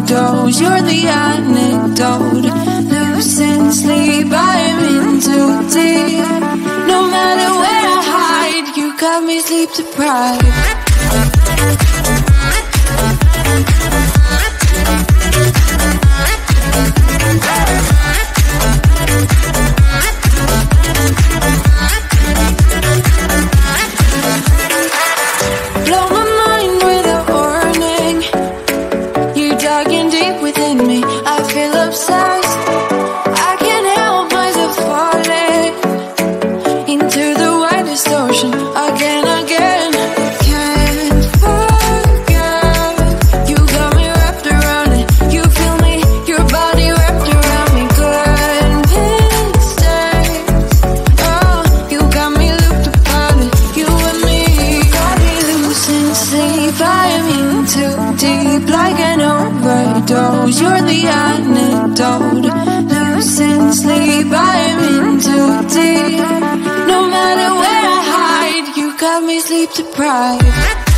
overdose. You're the antidote. Losing sleep, I am in too deep. No matter where I hide, you got me sleep deprived. Blow my mind with a warning. You digging deep within me. I feel obsessed. I can't help myself falling into the widest ocean again, again. Can't forget. You got me wrapped around it. You feel me, your body wrapped around me. Couldn't stay. Oh, you got me looped upon it. You and me got me losing sleep. I am in too deep, like an overdose. You're the antidote. Losing sleep, I am in too deep. No matter where I hide, you got me sleep deprived.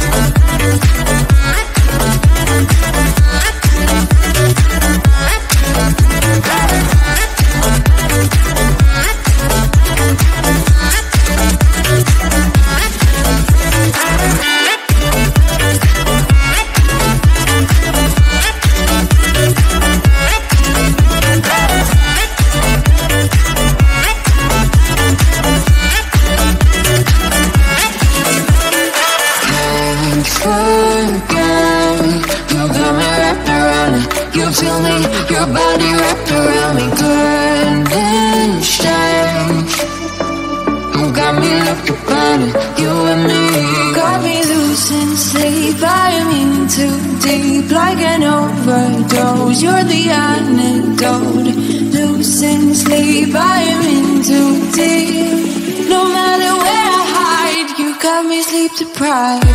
Feel me, your body wrapped around me. Couldn't stay. You got me looked upon it. You and me got me losing sleep. I am in too deep, like an overdose. You're the antidote. Losing sleep, I am in too deep. No matter where I hide, you got me sleep deprived.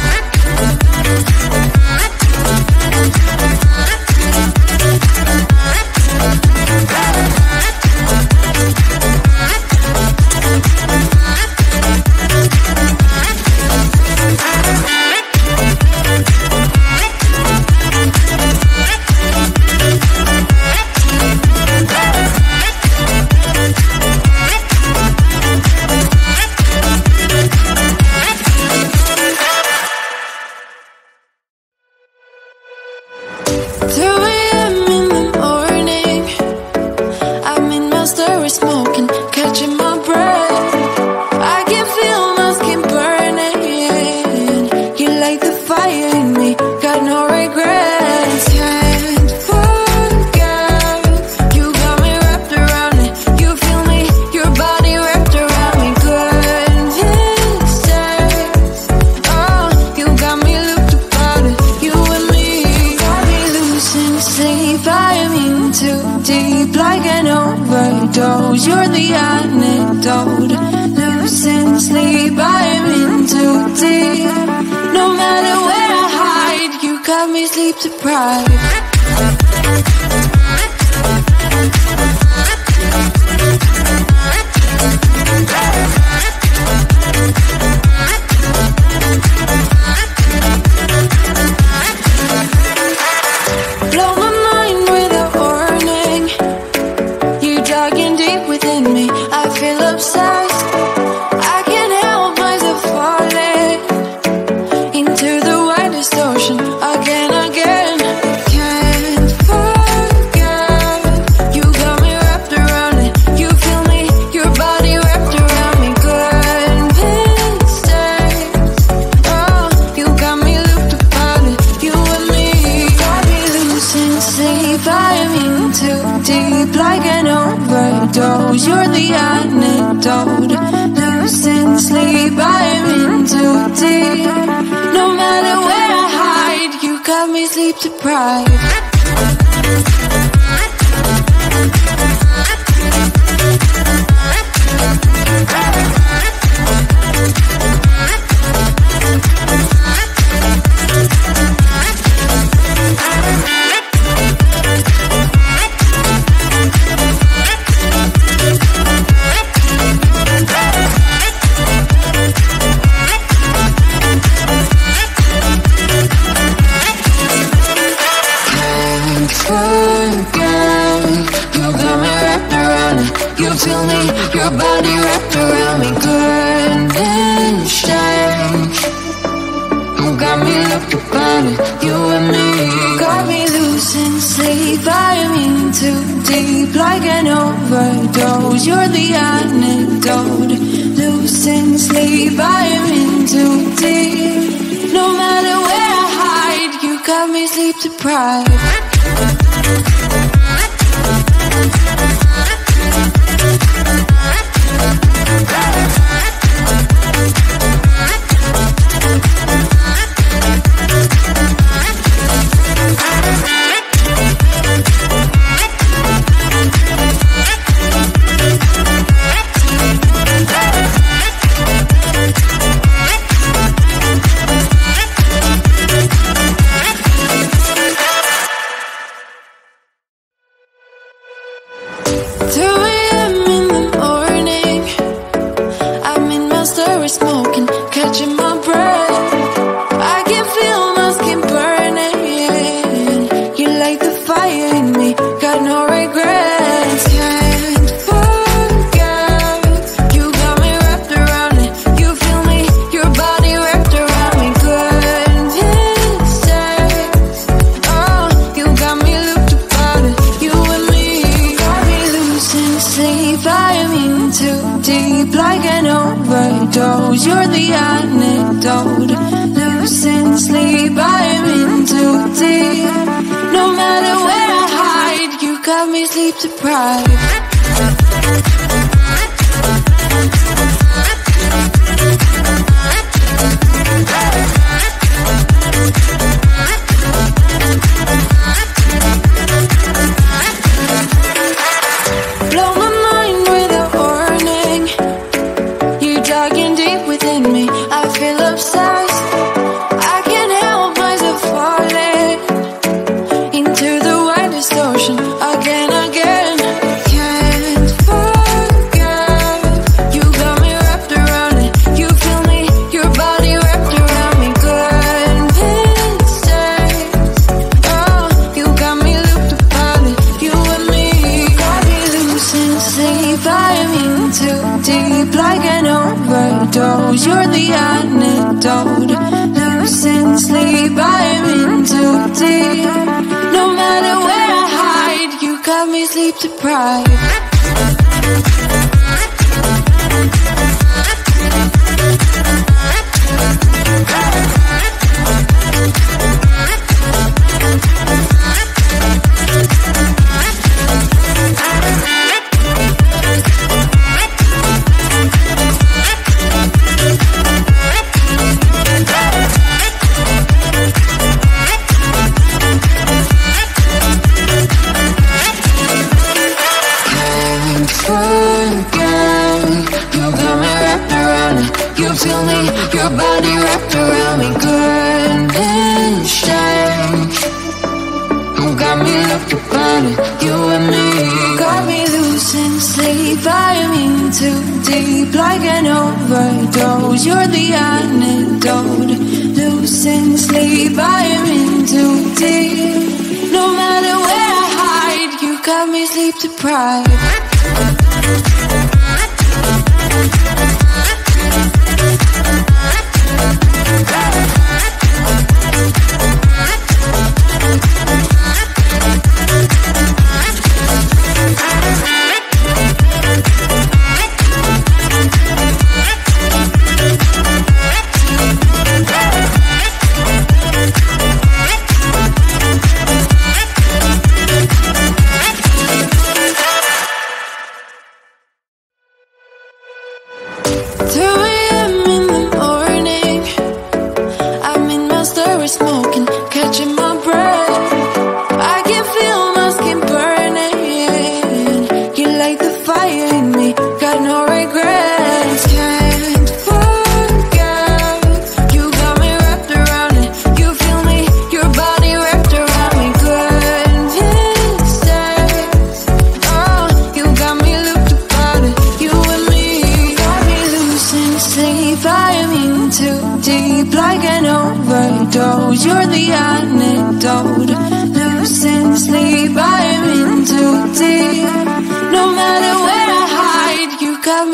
You're the antidote. Losing sleep, I am in too deep. No matter where I hide, you got me sleep deprived. You're the antidote. Losing sleep, I am in too deep. No matter where I hide, you got me sleep deprived. feel me, your body wrapped around me. Good and strange, you got me looked upon it, you and me. Got me losing sleep, I am in too deep, like an overdose. You're the antidote. Losing sleep, I am in too deep. No matter where I hide, you got me sleep deprived. Smoking, catching my breath. I can feel my skin burning. You light the fire in me, got no regrets. Can't forget, you got me wrapped around it. You feel me, your body wrapped around me. Goodness sakes, oh, you got me looked upon it. You and me, got me losing sleep. I am in too deep, like an overdose. You're the antidote. Losing sleep, I am in too deep. No matter where I hide, you got me sleep deprived. You're the antidote. Losing sleep, I am in too deep. No matter where I hide, you got me sleep deprived. Feel me, your body wrapped around me. Good and strange, you got me looked upon it, you and me. Got me losing sleep, I am in too deep, like an overdose. You're the antidote. Losing sleep, I am in too deep. No matter where I hide, you got me sleep deprived.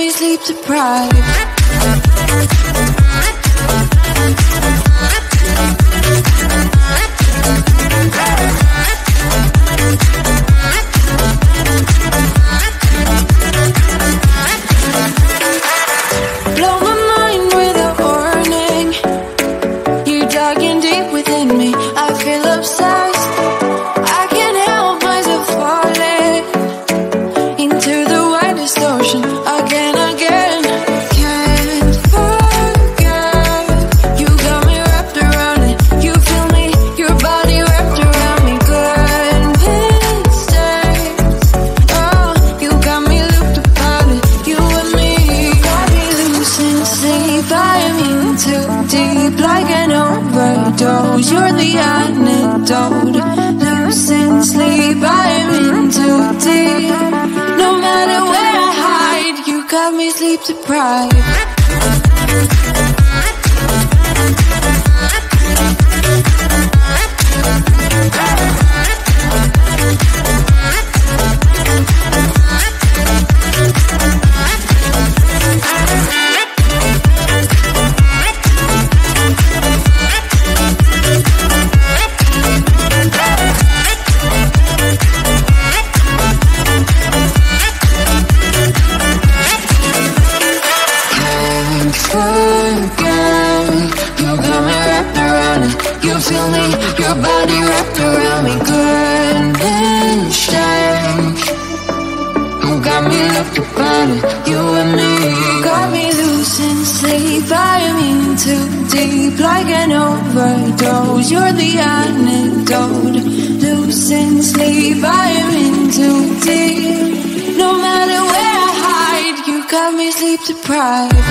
me sleep deprived. Blow my mind without warning. You're digging deep within me. I feel obsessed. I can't help myself falling into the widest ocean again, again. Can't forget. You got me wrapped around it. You feel me, your body wrapped around me. Good mistake. Oh, you got me looped about it. You and me got me losing sleep. I'm in too deep, like an overdose. You're the antidote. Losing sleep, I'm in too deep. No matter where I hide, you got me sleep deprived. You got me wrapped around it. You feel me, your body wrapped around me. Good exchange. You got me looked upon it. You and me got me losing sleep. I am in too deep, like an overdose. You're the antidote. Losing sleep, I am in too deep. No matter where I hide, you got me sleep deprived.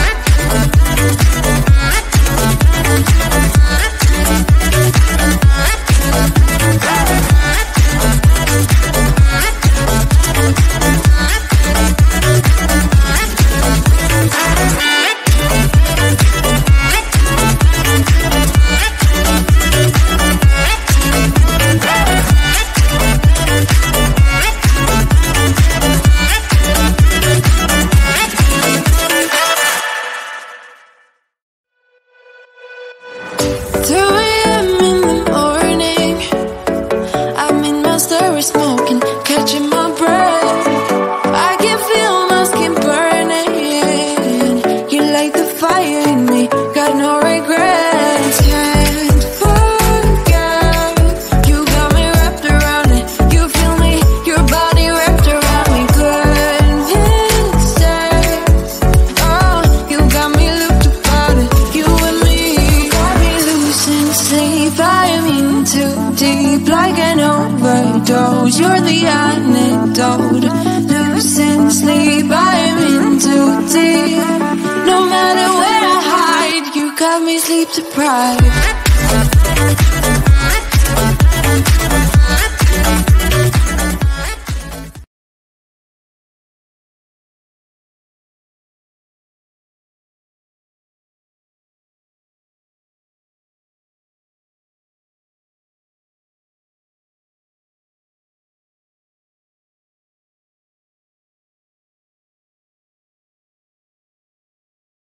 Smoking, catching my breath. I can feel my skin burning. You light the fire in me, got no regrets. Can't forget. You got me wrapped around it. You feel me, your body wrapped around me. Good mistakes. Oh, you got me looped about it. You and me got me losing sleep. I am in too deep, like an overdose. You're the antidote. Losing sleep, I am in too deep. No matter where I hide, you got me sleep deprived.